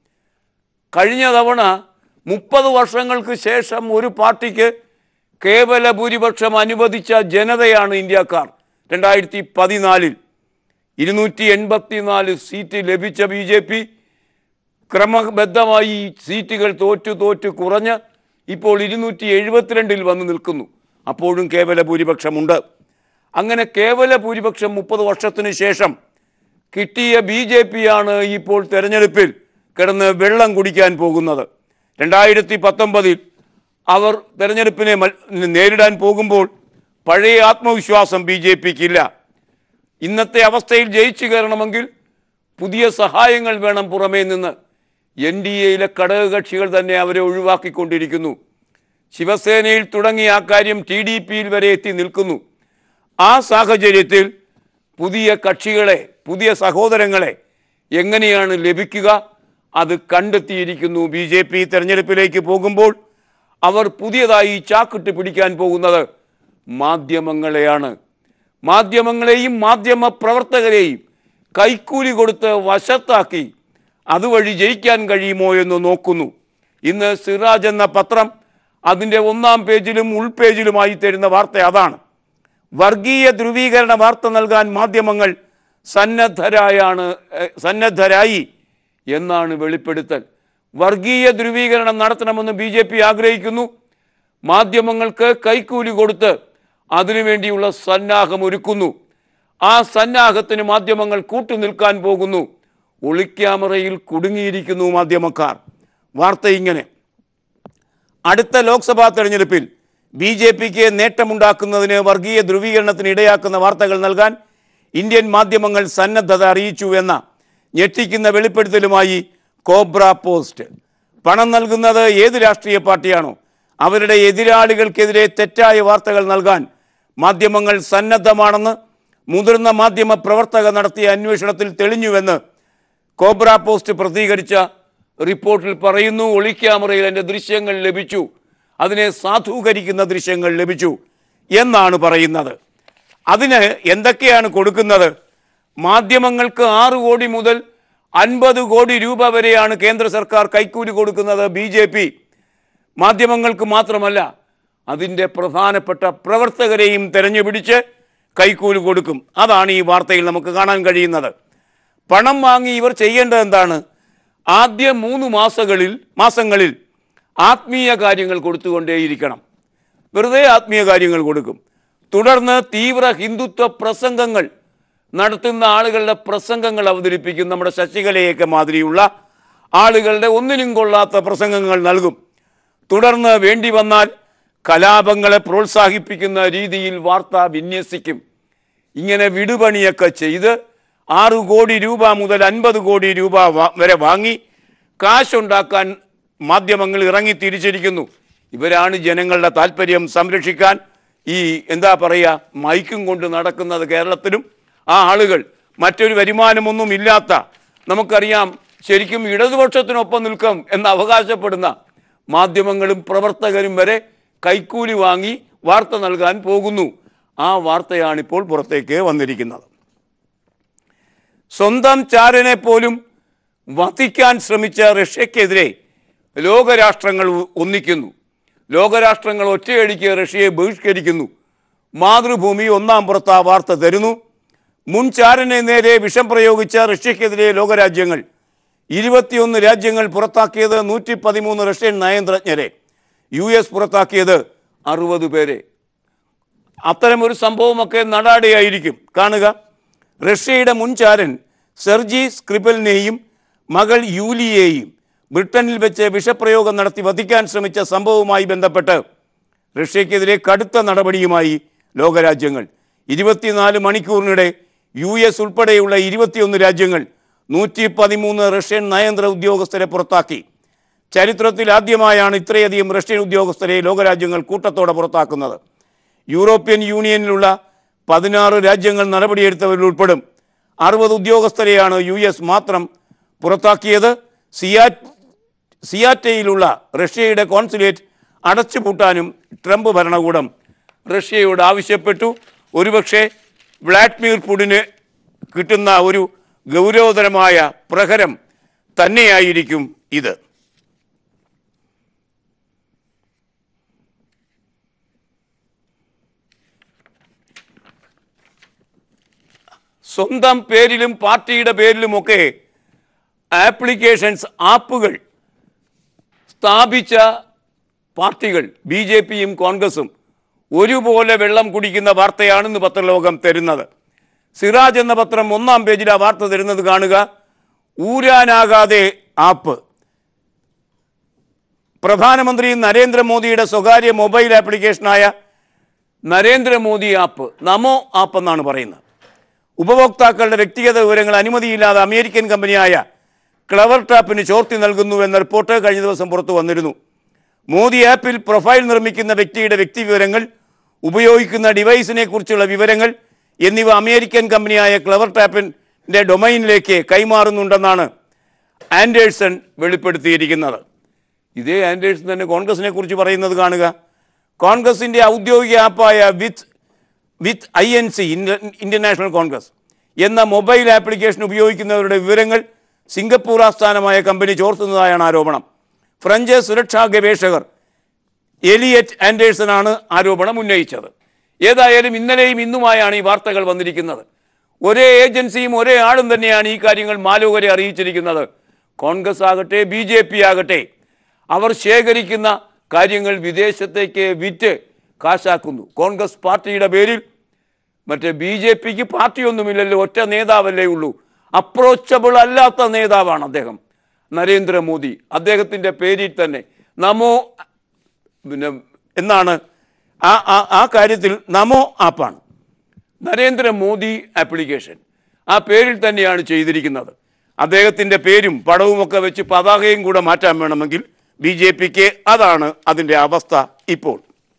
Speaker 1: കഴിഞ്ഞ തവണ മുപ്പത് വർഷങ്ങൾക്ക് ശേഷം ഒരു പാർട്ടിക്ക് കേവല ഭൂരിപക്ഷം അനുവദിച്ച ജനതയാണ് ഇന്ത്യക്കാർ. രണ്ടായിരത്തി പതിനാലിൽ ഇരുന്നൂറ്റി എൺപത്തി നാല് സീറ്റ് ലഭിച്ച ബി ജെ പി ക്രമബദ്ധമായി സീറ്റുകൾ തോറ്റു തോറ്റു കുറഞ്ഞ് ഇപ്പോൾ ഇരുന്നൂറ്റി എഴുപത്തിരണ്ടിൽ വന്ന് നിൽക്കുന്നു. അപ്പോഴും കേവല ഭൂരിപക്ഷമുണ്ട്. അങ്ങനെ കേവല ഭൂരിപക്ഷം മുപ്പത് വർഷത്തിന് ശേഷം കിട്ടിയ ബി ജെ പിയാണ് ഇപ്പോൾ തെരഞ്ഞെടുപ്പിൽ കിടന്ന് വെള്ളം കുടിക്കാൻ പോകുന്നത്. രണ്ടായിരത്തി പത്തൊമ്പതിൽ അവർ തെരഞ്ഞെടുപ്പിനെ നേരിടാൻ പോകുമ്പോൾ പഴയ ആത്മവിശ്വാസം ബി ജെ പിക്കില്ല. ഇന്നത്തെ അവസ്ഥയിൽ ജയിച്ചു കയറണമെങ്കിൽ പുതിയ സഹായങ്ങൾ വേണം പുറമേ നിന്ന്. എൻ ഡി എയിലെ ഘടകകക്ഷികൾ തന്നെ അവരെ ഒഴിവാക്കിക്കൊണ്ടിരിക്കുന്നു. ശിവസേനയിൽ തുടങ്ങിയ ആ കാര്യം ടി ഡി പിയിൽ വരെ എത്തി നിൽക്കുന്നു. ആ സാഹചര്യത്തിൽ പുതിയ കക്ഷികളെ, പുതിയ സഹോദരങ്ങളെ എങ്ങനെയാണ് ലഭിക്കുക? അത് കണ്ടെത്തിയിരിക്കുന്നു. ബി ജെ പി തെരഞ്ഞെടുപ്പിലേക്ക് പോകുമ്പോൾ അവർ പുതിയതായി ചാക്കിട്ട് പിടിക്കാൻ പോകുന്നത് മാധ്യമങ്ങളെയാണ്. മാധ്യമങ്ങളെയും മാധ്യമ പ്രവർത്തകരെയും കൈക്കൂലി കൊടുത്ത് വശത്താക്കി അതുവഴി ജയിക്കാൻ കഴിയുമോ എന്ന് നോക്കുന്നു. ഇന്ന് സിറാജ് എന്ന പത്രം അതിൻ്റെ ഒന്നാം പേജിലും ഉൾപേജിലുമായി തരുന്ന വാർത്ത അതാണ്. വർഗീയ ധ്രുവീകരണ വാർത്ത നൽകാൻ മാധ്യമങ്ങൾ സന്നദ്ധരായാണ് സന്നദ്ധരായി എന്നാണ് വെളിപ്പെടുത്തൽ. വർഗീയ ധ്രുവീകരണം നടത്തണമെന്ന് ബി ജെ പി ആഗ്രഹിക്കുന്നു. മാധ്യമങ്ങൾക്ക് കൈക്കൂലി കൊടുത്ത് അതിനുവേണ്ടിയുള്ള സന്നാഹം ഒരുക്കുന്നു. ആ സന്നാഹത്തിന് മാധ്യമങ്ങൾ കൂട്ടുനിൽക്കാൻ പോകുന്നു. ഒളിക്യാമറയിൽ കുടുങ്ങിയിരിക്കുന്നു മാധ്യമക്കാർ. വാർത്ത ഇങ്ങനെ: അടുത്ത ലോക്സഭാ തെരഞ്ഞെടുപ്പിൽ ബി ജെ പിക്ക് നേട്ടമുണ്ടാക്കുന്നതിന് വർഗീയ ധ്രുവീകരണത്തിന് ഇടയാക്കുന്ന വാർത്തകൾ നൽകാൻ ഇന്ത്യൻ മാധ്യമങ്ങൾ സന്നദ്ധത അറിയിച്ചു എന്ന ഞെട്ടിക്കുന്ന വെളിപ്പെടുത്തലുമായി കോബ്ര പോസ്റ്റ്. പണം നൽകുന്നത് ഏത് രാഷ്ട്രീയ പാർട്ടിയാണോ അവരുടെ എതിരാളികൾക്കെതിരെ തെറ്റായ വാർത്തകൾ നൽകാൻ മാധ്യമങ്ങൾ സന്നദ്ധമാണെന്ന് മുതിർന്ന മാധ്യമ പ്രവർത്തകർ നടത്തിയ അന്വേഷണത്തിൽ തെളിഞ്ഞുവെന്ന് കോബ്ര പോസ്റ്റ് പ്രസിദ്ധീകരിച്ച റിപ്പോർട്ടിൽ പറയുന്നു. ഒളിക്യാമറയിൽ എൻ്റെ ദൃശ്യങ്ങൾ ലഭിച്ചു, അതിനെ സാധൂകരിക്കുന്ന ദൃശ്യങ്ങൾ ലഭിച്ചു എന്നാണ് പറയുന്നത്. അതിന് എന്തൊക്കെയാണ് കൊടുക്കുന്നത്? മാധ്യമങ്ങൾക്ക് ആറ് കോടി മുതൽ അൻപത് കോടി രൂപ വരെയാണ് കേന്ദ്ര സർക്കാർ കൈക്കൂലി കൊടുക്കുന്നത് ബി ജെ പി. മാധ്യമങ്ങൾക്ക് മാത്രമല്ല, അതിൻ്റെ പ്രധാനപ്പെട്ട പ്രവർത്തകരെയും തെരഞ്ഞുപിടിച്ച് കൈക്കൂലി കൊടുക്കും. അതാണ് ഈ വാർത്തയിൽ നമുക്ക് കാണാൻ കഴിയുന്നത്. പണം വാങ്ങി ഇവർ ചെയ്യേണ്ടത് എന്താണ്? ആദ്യ മൂന്ന് മാസങ്ങളിൽ മാസങ്ങളിൽ ആത്മീയ കാര്യങ്ങൾ കൊടുത്തുകൊണ്ടേയിരിക്കണം. വെറുതെ ആത്മീയ കാര്യങ്ങൾ കൊടുക്കും. തുടർന്ന് തീവ്ര ഹിന്ദുത്വ പ്രസംഗങ്ങൾ നടത്തുന്ന ആളുകളുടെ പ്രസംഗങ്ങൾ അവതരിപ്പിക്കും. നമ്മുടെ ശശികലയൊക്കെ മാതിരിയുള്ള ആളുകളുടെ ഒന്നിനും കൊള്ളാത്ത പ്രസംഗങ്ങൾ നൽകും. തുടർന്ന് വേണ്ടി വന്നാൽ കലാപങ്ങളെ പ്രോത്സാഹിപ്പിക്കുന്ന രീതിയിൽ വാർത്ത വിന്യസിക്കും. ഇങ്ങനെ വിടുപണിയൊക്കെ ചെയ്ത് ആറ് കോടി രൂപ മുതൽ അൻപത് കോടി രൂപ വരെ വാങ്ങി കാശുണ്ടാക്കാൻ മാധ്യമങ്ങൾ ഇറങ്ങി തിരിച്ചിരിക്കുന്നു. ഇവരാണ് ജനങ്ങളുടെ താല്പര്യം സംരക്ഷിക്കാൻ ഈ എന്താ പറയുക മൈക്കും കൊണ്ട് നടക്കുന്നത്. കേരളത്തിലും ആ ആളുകൾ മറ്റൊരു വരുമാനമൊന്നും ഇല്ലാത്ത, നമുക്കറിയാം ശരിക്കും ഇടതുപക്ഷത്തിനൊപ്പം നിൽക്കും എന്ന് അവകാശപ്പെടുന്ന മാധ്യമങ്ങളും പ്രവർത്തകരും വരെ കൈക്കൂലി വാങ്ങി വാർത്ത നൽകാൻ പോകുന്നു. ആ വാർത്തയാണിപ്പോൾ പുറത്തേക്ക് വന്നിരിക്കുന്നത്. സ്വന്തം ചാരനെ പോലും വധിക്കാൻ ശ്രമിച്ച റഷ്യക്കെതിരെ ലോകരാഷ്ട്രങ്ങൾ ഒന്നിക്കുന്നു. ലോകരാഷ്ട്രങ്ങൾ ഒറ്റയടിക്ക് റഷ്യയെ ബഹിഷ്കരിക്കുന്നു. മാതൃഭൂമി ഒന്നാം പുറത്ത് ആ വാർത്ത തരുന്നു. മുൻ ചാരനെ നേരെ വിഷം പ്രയോഗിച്ച റഷ്യക്കെതിരെ ലോകരാജ്യങ്ങൾ ഇരുപത്തിയൊന്ന് രാജ്യങ്ങൾ പുറത്താക്കിയത് നൂറ്റി പതിമൂന്ന് റഷ്യൻ നയതന്ത്രജ്ഞരെ, യു എസ് പുറത്താക്കിയത് അറുപത് പേരെ. അത്തരമൊരു സംഭവമൊക്കെ നടാടെയായിരിക്കും കാണുക. റഷ്യയുടെ മുൻചാരൻ സെർജി സ്ക്രിപലിനെയും മകൾ യൂലിയെയും ബ്രിട്ടനിൽ വെച്ച് വിഷപ്രയോഗം നടത്തി വധിക്കാൻ ശ്രമിച്ച സംഭവവുമായി ബന്ധപ്പെട്ട് റഷ്യക്കെതിരെ കടുത്ത നടപടിയുമായി ലോകരാജ്യങ്ങൾ. ഇരുപത്തിനാല് മണിക്കൂറിനിടെ യു എസ് ഉൾപ്പെടെയുള്ള ഇരുപത്തിയൊന്ന് രാജ്യങ്ങൾ നൂറ്റി പതിമൂന്ന് റഷ്യൻ നയതന്ത്ര ഉദ്യോഗസ്ഥരെ പുറത്താക്കി. ചരിത്രത്തിൽ ആദ്യമായാണ് ഇത്രയധികം റഷ്യൻ ഉദ്യോഗസ്ഥരെ ലോകരാജ്യങ്ങൾ കൂട്ടത്തോടെ പുറത്താക്കുന്നത്. യൂറോപ്യൻ യൂണിയനിലുള്ള പതിനാറ് രാജ്യങ്ങൾ നടപടിയെടുത്തവരിൽ ഉൾപ്പെടും. അറുപത് ഉദ്യോഗസ്ഥരെയാണ് യു എസ് മാത്രം പുറത്താക്കിയത്. സിയാ സിയാറ്റയിലുള്ള റഷ്യയുടെ കോൺസുലേറ്റ് അടച്ചുപൂട്ടാനും ട്രംപ് ഭരണകൂടം റഷ്യയോട് ആവശ്യപ്പെട്ടു. ഒരുപക്ഷെ വ്ളാഡിമിർ പുടിന് കിട്ടുന്ന ഒരു ഗൗരവതരമായ പ്രഹരം തന്നെയായിരിക്കും ഇത്. സ്വന്തം പേരിലും പാർട്ടിയുടെ പേരിലുമൊക്കെ ആപ്ലിക്കേഷൻസ് ആപ്പുകൾ സ്ഥാപിച്ച പാർട്ടികൾ ബി ജെ പിയും കോൺഗ്രസും ഒരുപോലെ വെള്ളം കുടിക്കുന്ന വാർത്തയാണെന്ന് പത്രലോകം തരുന്നത്. സിറാജ് എന്ന പത്രം ഒന്നാം പേജിൽ ആ വാർത്ത തരുന്നത് കാണുക. ഊരാനാകാതെ ആപ്പ്. പ്രധാനമന്ത്രി നരേന്ദ്രമോദിയുടെ സ്വകാര്യ മൊബൈൽ ആപ്ലിക്കേഷനായ നരേന്ദ്രമോദി ആപ്പ്, നമോ ആപ്പ് എന്നാണ് പറയുന്നത്. ഉപഭോക്താക്കളുടെ വ്യക്തിഗത വിവരങ്ങൾ അനുമതിയില്ലാതെ അമേരിക്കൻ കമ്പനിയായ ക്ലവർ ടാപ്പിന് ചോർത്തി നൽകുന്നു എന്ന റിപ്പോർട്ട് കഴിഞ്ഞ ദിവസം പുറത്തു വന്നിരുന്നു. മോദി ആപ്പിൽ പ്രൊഫൈൽ നിർമ്മിക്കുന്ന വ്യക്തിയുടെ വ്യക്തിവിവരങ്ങൾ, ഉപയോഗിക്കുന്ന ഡിവൈസിനെ കുറിച്ചുള്ള വിവരങ്ങൾ എന്നിവ അമേരിക്കൻ കമ്പനിയായ ക്ലവർ ടാപ്പിൻ്റെ ഡൊമൈനിലേക്ക് കൈമാറുന്നുണ്ടെന്നാണ് ആൻഡേഴ്സൺ വെളിപ്പെടുത്തിയിരിക്കുന്നത്. ഇതേ ആൻഡേഴ്സൺ തന്നെ കോൺഗ്രസിനെ കുറിച്ച് പറയുന്നത് കാണുക. കോൺഗ്രസിൻ്റെ ഔദ്യോഗിക ആപ്പായ with with I N C international Congress എന്ന മൊബൈൽ ആപ്ലിക്കേഷൻ ഉപയോഗിക്കുന്നവരുടെ വിവരങ്ങൾ സിംഗപ്പൂർ ആസ്ഥാനമായ കമ്പനി ചോർത്തുന്നതായാണ് ആരോപണം. ഫ്രഞ്ച് സുരക്ഷാ ഗവേഷകർ എലിയറ്റ് ആൻഡേഴ്സനാണ് ആരോപണം ഉന്നയിച്ചത്. ഏതായാലും ഇന്നലെയും ഇന്നുമായാണ് ഈ വാർത്തകൾ വന്നിരിക്കുന്നത്. ഒരേ ഏജൻസിയും ഒരേ ആളും തന്നെയാണ് ഈ കാര്യങ്ങൾ മാലോകരെ അറിയിച്ചിരിക്കുന്നത്. കോൺഗ്രസ് ആകട്ടെ ബി ജെ പി ആകട്ടെ അവർ ശേഖരിക്കുന്ന കാര്യങ്ങൾ വിദേശത്തേക്ക് വിറ്റ് കാശാക്കുന്നു. കോൺഗ്രസ് പാർട്ടിയുടെ പേരിൽ മറ്റേ ബി ജെ പിക്ക് പാർട്ടിയൊന്നുമില്ലല്ലോ, ഒറ്റ നേതാവല്ലേ ഉള്ളൂ. അപ്രോച്ചബിൾ അല്ലാത്ത നേതാവാണ് അദ്ദേഹം, നരേന്ദ്രമോദി. അദ്ദേഹത്തിൻ്റെ പേരിൽ തന്നെ നമോ പിന്നെ എന്നാണ് ആ ആ കാര്യത്തിൽ നമോ ആപ്പാണ്, നരേന്ദ്രമോദി ആപ്ലിക്കേഷൻ. ആ പേരിൽ തന്നെയാണ് ചെയ്തിരിക്കുന്നത്. അദ്ദേഹത്തിൻ്റെ പേരും പടവുമൊക്കെ വെച്ച് പതാകയും കൂടെ മാറ്റാൻ വേണമെങ്കിൽ ബി ജെ പിക്ക് അതാണ് അതിൻ്റെ അവസ്ഥ ഇപ്പോൾ.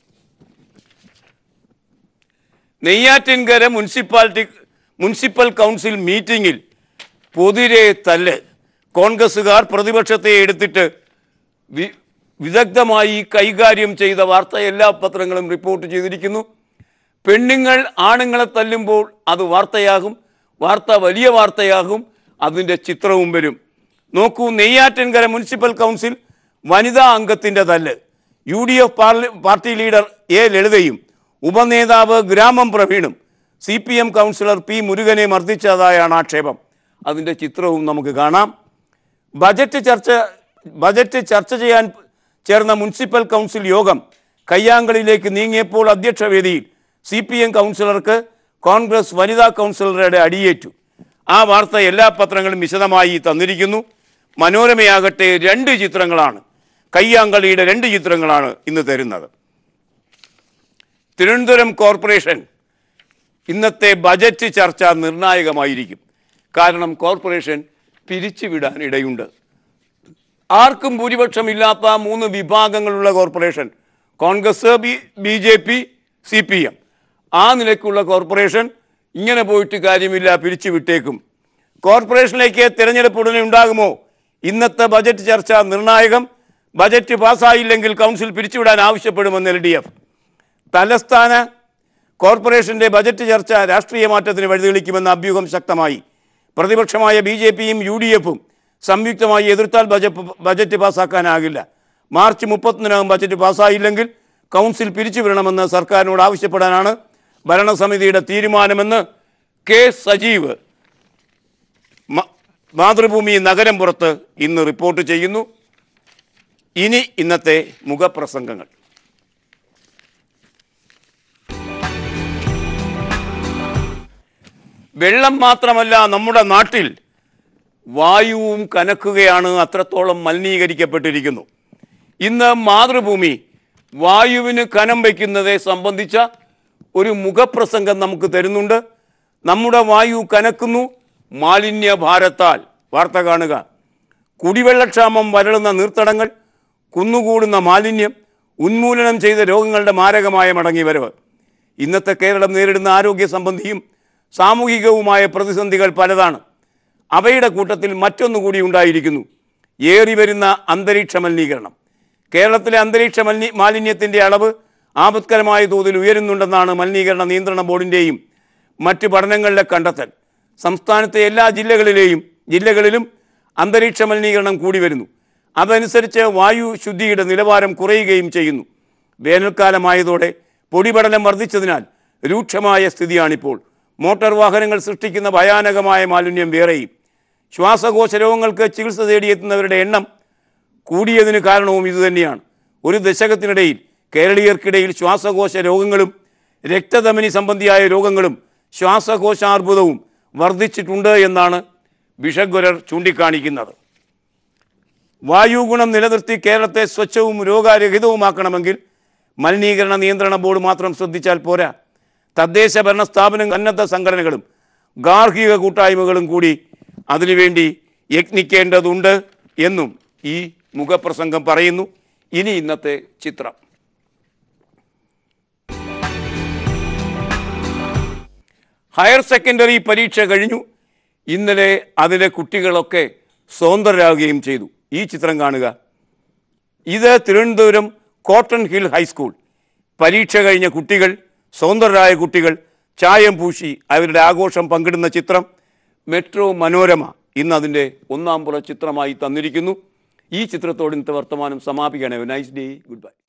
Speaker 1: നെയ്യാറ്റിൻകര മുനിസിപ്പാലിറ്റി മുനിസിപ്പൽ കൗൺസിൽ മീറ്റിങ്ങിൽ പൊതിരെ തല്ല്. കോൺഗ്രസ്സുകാർ പ്രതിപക്ഷത്തെ എടുത്തിട്ട് വി വിദഗ്ധമായി കൈകാര്യം ചെയ്ത വാർത്ത എല്ലാ പത്രങ്ങളും റിപ്പോർട്ട് ചെയ്തിരിക്കുന്നു. പെണ്ണുങ്ങൾ ആണുങ്ങളെ തല്ലുമ്പോൾ അത് വാർത്തയാകും, വാർത്ത വലിയ വാർത്തയാകും, അതിൻ്റെ ചിത്രവും വരും. നോക്കൂ, നെയ്യാറ്റിൻകര മുനിസിപ്പൽ കൗൺസിൽ വനിതാ അംഗത്തിൻ്റെ തല്ല്. U D F party leader A ലളിതയും ഉപനേതാവ് ഗ്രാമം പ്രവീണും C P M councillor P മുരുകനെ മർദ്ദിച്ചതായാണ് ആക്ഷേപം. അതിൻ്റെ ചിത്രവും നമുക്ക് കാണാം. ബജറ്റ് ചർച്ച ബജറ്റ് ചർച്ച ചെയ്യാൻ ചേർന്ന മുനിസിപ്പൽ കൗൺസിൽ യോഗം കയ്യാങ്കളിയിലേക്ക് നീങ്ങിയപ്പോൾ അധ്യക്ഷവേദിയിൽ സി പി എം കൗൺസിലർക്ക് കോൺഗ്രസ് വനിതാ കൗൺസിലറുടെ അടിയേറ്റു. ആ വാർത്ത എല്ലാ പത്രങ്ങളും വിശദമായി തന്നിരിക്കുന്നു. മനോരമയാകട്ടെ രണ്ട് ചിത്രങ്ങളാണ്, കയ്യാങ്കളിയുടെ രണ്ട് ചിത്രങ്ങളാണ് ഇന്ന് തരുന്നത്. തിരുവനന്തപുരം കോർപ്പറേഷൻ ഇന്നത്തെ ബജറ്റ് ചർച്ച നിർണായകമായിരിക്കും. കാരണം കോർപ്പറേഷൻ പിരിച്ചുവിടാൻ ഇടയുണ്ട്. ആർക്കും ഭൂരിപക്ഷമില്ലാത്ത മൂന്ന് വിഭാഗങ്ങളുള്ള corporation, Congress, B B J P, C P M, ആ നിലയ്ക്കുള്ള കോർപ്പറേഷൻ ഇങ്ങനെ പോയിട്ട് കാര്യമില്ല, പിരിച്ചുവിട്ടേക്കും. കോർപ്പറേഷനിലേക്ക് തിരഞ്ഞെടുപ്പ് ഉടനെ ഉണ്ടാകുമോ? ഇന്നത്തെ ബജറ്റ് ചർച്ച നിർണായകം. ബജറ്റ് പാസ്സായില്ലെങ്കിൽ കൗൺസിൽ പിരിച്ചുവിടാൻ ആവശ്യപ്പെടുമെന്ന് എൽ ഡി എഫ്. തലസ്ഥാന കോർപ്പറേഷൻ്റെ ബജറ്റ് ചർച്ച രാഷ്ട്രീയ മാറ്റത്തിന് വഴിതെളിക്കുമെന്ന അഭ്യൂഹം ശക്തമായി. പ്രതിപക്ഷമായ ബി ജെ പിയും യു ഡി എഫും സംയുക്തമായി എതിർത്താൽ ബജറ്റ് ബജറ്റ് പാസ്സാക്കാനാകില്ല. മാർച്ച് മുപ്പത്തൊന്നിനകം ബജറ്റ് പാസ്സായില്ലെങ്കിൽ കൗൺസിൽ പിരിച്ചുവിടണമെന്ന് സർക്കാരിനോട് ആവശ്യപ്പെടാനാണ് ഭരണസമിതിയുടെ തീരുമാനമെന്ന് കെ സജീവ് മാതൃഭൂമി നഗരം പുറത്ത് ഇന്ന് റിപ്പോർട്ട് ചെയ്യുന്നു. ഇനി ഇന്നത്തെ മുഖപ്രസംഗങ്ങൾ. വെള്ളം മാത്രമല്ല, നമ്മുടെ നാട്ടിൽ വായുവും കനക്കുകയാണ്, അത്രത്തോളം മലിനീകരിക്കപ്പെട്ടിരിക്കുന്നു. ഇന്ന് മാതൃഭൂമി വായുവിന് കനം വയ്ക്കുന്നതെ സംബന്ധിച്ച ഒരു മുഖപ്രസംഗം നമുക്ക് തരുന്നുണ്ട്. നമ്മുടെ വായു കനക്കുന്നു, മാലിന്യ ഭാരത്താൽ. വാർത്ത കാണുക. കുടിവെള്ളക്ഷാമം, വരളുന്ന നീർത്തടങ്ങൾ, കുന്നുകൂടുന്ന മാലിന്യം, ഉന്മൂലനം ചെയ്ത രോഗങ്ങളുടെ മാരകമായ മടങ്ങിവരവ്. ഇന്നത്തെ കേരളം നേരിടുന്ന ആരോഗ്യ സംബന്ധിയും സാമൂഹികവുമായ പ്രതിസന്ധികൾ പലതാണ്. അവയുടെ കൂട്ടത്തിൽ മറ്റൊന്നുകൂടി ഉണ്ടായിരിക്കുന്നു, ഏറി വരുന്ന അന്തരീക്ഷ മലിനീകരണം. കേരളത്തിലെ അന്തരീക്ഷ മലിനി മാലിന്യത്തിൻ്റെ അളവ് ആപത്കരമായ തോതിൽ ഉയരുന്നുണ്ടെന്നാണ് മലിനീകരണ നിയന്ത്രണ ബോർഡിൻ്റെയും മറ്റ് പഠനങ്ങളിലെ കണ്ടെത്തൽ. സംസ്ഥാനത്തെ എല്ലാ ജില്ലകളിലെയും ജില്ലകളിലും അന്തരീക്ഷ മലിനീകരണം കൂടി വരുന്നു. അതനുസരിച്ച് വായു ശുദ്ധിയുടെ നിലവാരം കുറയുകയും ചെയ്യുന്നു. വേനൽക്കാലമായതോടെ പൊടിപടലം വർദ്ധിച്ചതിനാൽ രൂക്ഷമായ സ്ഥിതിയാണിപ്പോൾ. മോട്ടോർ വാഹനങ്ങൾ സൃഷ്ടിക്കുന്ന ഭയാനകമായ മാലിന്യം വേറെയും. ശ്വാസകോശ രോഗങ്ങൾക്ക് ചികിത്സ തേടിയെത്തുന്നവരുടെ എണ്ണം കൂടിയതിന് കാരണവും ഇതുതന്നെയാണ്. ഒരു ദശകത്തിനിടയിൽ കേരളീയർക്കിടയിൽ ശ്വാസകോശ രോഗങ്ങളും രക്തധമനി സംബന്ധിയായ രോഗങ്ങളും ശ്വാസകോശാർബുദവും വർദ്ധിച്ചിട്ടുണ്ട് എന്നാണ് വിഷഗ്വരർ ചൂണ്ടിക്കാണിക്കുന്നത്. വായു ഗുണം നിലനിർത്തി കേരളത്തെ സ്വച്ഛവും രോഗരഹിതവുമാക്കണമെങ്കിൽ മലിനീകരണ നിയന്ത്രണ ബോർഡ് മാത്രം ശ്രദ്ധിച്ചാൽ പോരാ. തദ്ദേശ ഭരണ സ്ഥാപനങ്ങൾ, സന്നദ്ധ സംഘടനകളും ഗാർഹിക കൂട്ടായ്മകളും കൂടി അതിനുവേണ്ടി യത്നിക്കേണ്ടതുണ്ട് എന്നും ഈ മുഖപ്രസംഗം പറയുന്നു. ഇനി ഇന്നത്തെ ചിത്രം. ഹയർ സെക്കൻഡറി പരീക്ഷ കഴിഞ്ഞു. ഇന്നലെ അതിലെ കുട്ടികളൊക്കെ സ്വതന്ത്രരാകുകയും ചെയ്തു. ഈ ചിത്രം കാണുക. ഇത് തിരുവനന്തപുരം കോട്ടൺ ഹിൽ ഹൈസ്കൂൾ. പരീക്ഷ കഴിഞ്ഞ കുട്ടികൾ, സ്വതന്ത്രരായ കുട്ടികൾ ചായം പൂശി അവരുടെ ആഘോഷം പങ്കിടുന്ന ചിത്രം മെട്രോ മനോരമ ഇന്ന് അതിൻ്റെ ഒന്നാം പുറ ചിത്രമായി തന്നിരിക്കുന്നു. ഈ ചിത്രത്തോട് ഇന്നത്തെ വർത്തമാനം സമാപിക്കുകയാണ്. Nice day, good by.